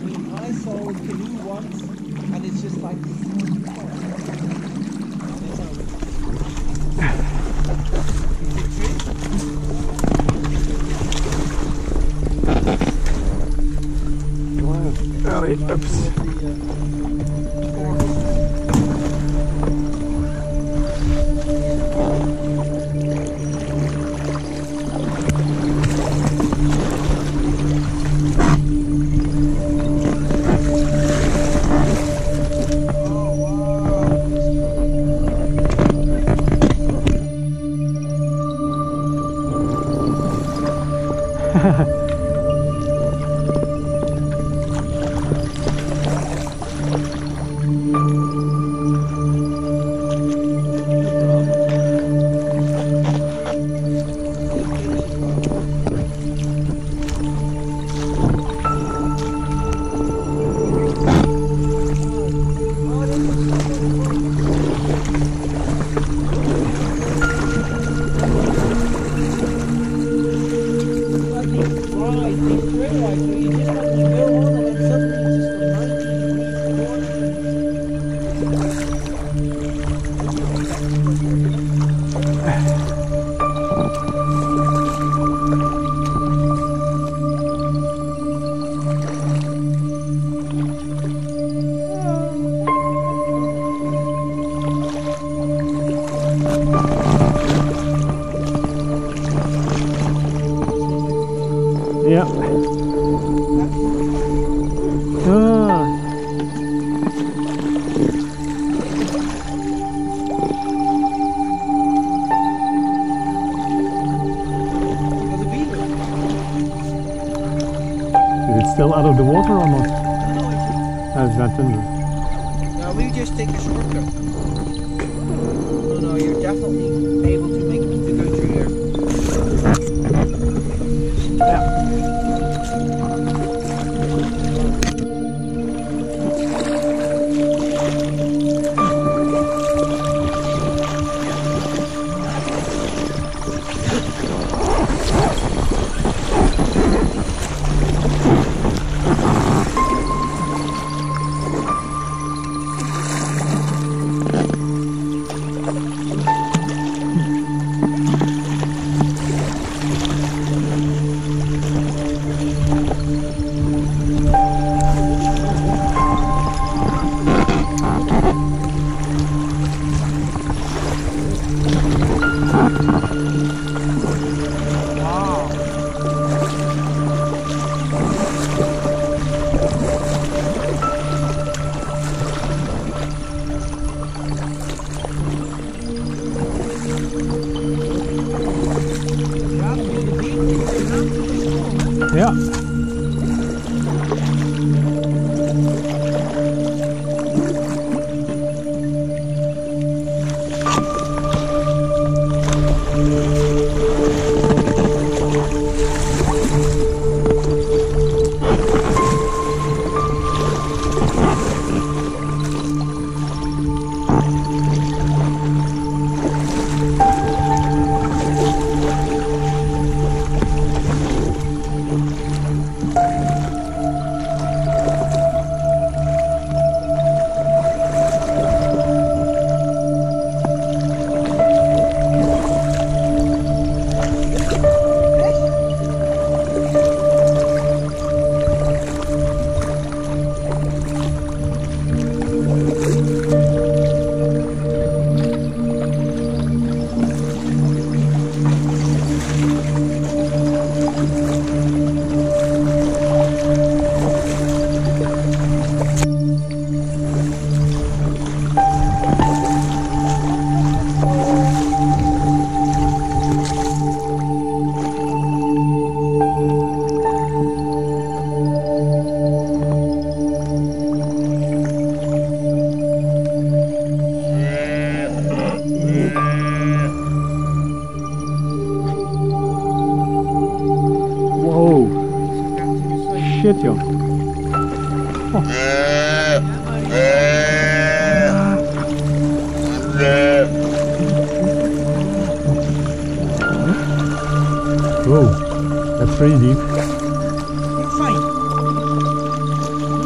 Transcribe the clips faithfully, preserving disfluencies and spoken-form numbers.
mean, I saw a canoe once, and it's just like. Allee, ups. Ja. Ah. Is it still out of the water or not? No, it's not under. No, we just take a shortcut. No, no, you're definitely able to make to go through there. Yeah. Ja. Shit, joh. Oh. Whoa, that's pretty deep. You're fine.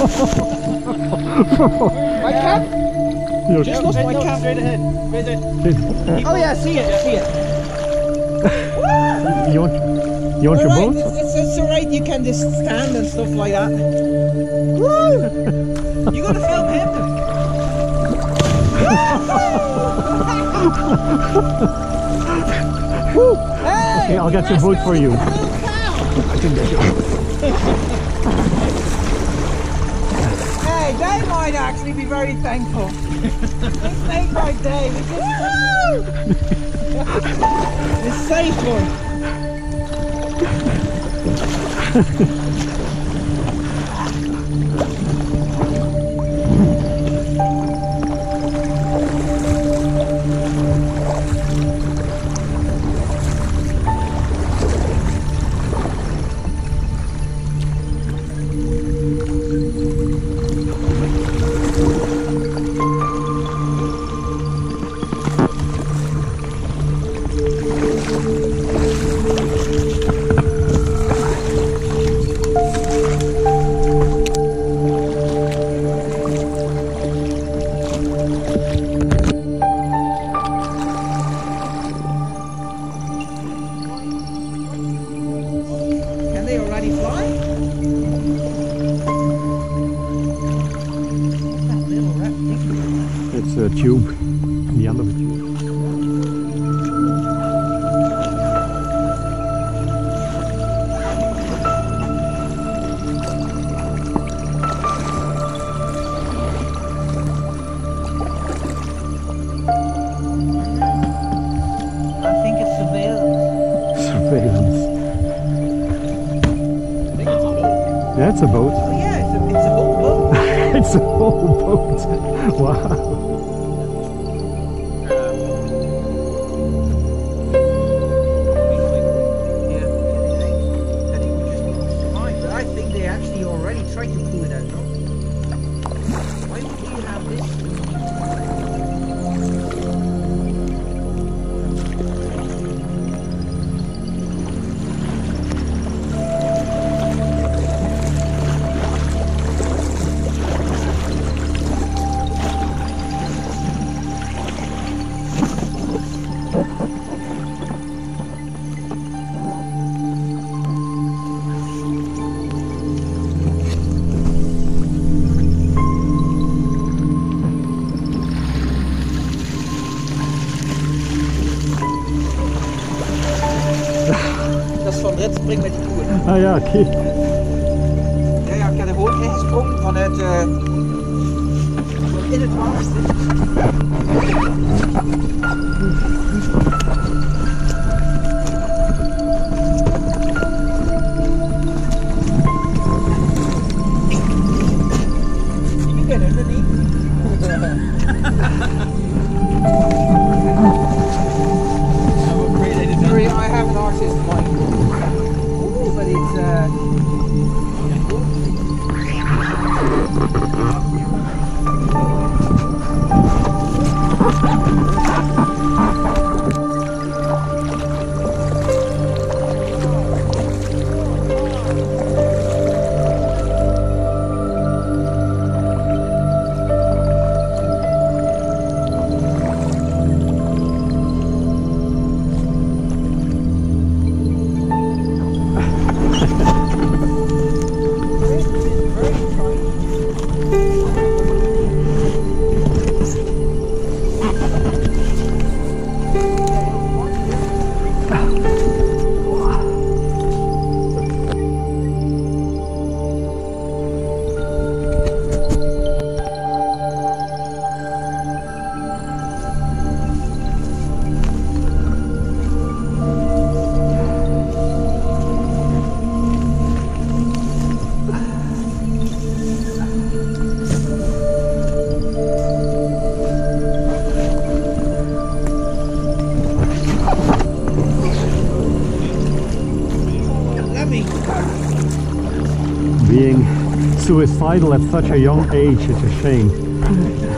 My cap? You're Just lost my cap. Straight ahead. Straight ahead. Oh yeah, I see it, I see it. you want, you want your Alright, boat? it's, it's, it's alright, you can just stand and stuff like that. Woo! You gotta film him. Woo! Hey, Okay, I'll get your boat for you. I can get you. Hey, they might actually be very thankful. This made my day. It's safe one. It's a tube, the end of a tube. I think it's surveillance. Surveillance. I think it's a boat. Yeah, it's a boat. Oh yeah, it's a, it's a whole boat. It's a whole boat. Wow. Dat is van Red spring met die koeien. Ah ja, oké. Okay. Ja, ja, ik heb er gewoon ingesprongen vanuit uh, in het water. You get underneath. Sorry, I have an artist mind. Ooh, but it's uh Being suicidal at such a young age is a shame.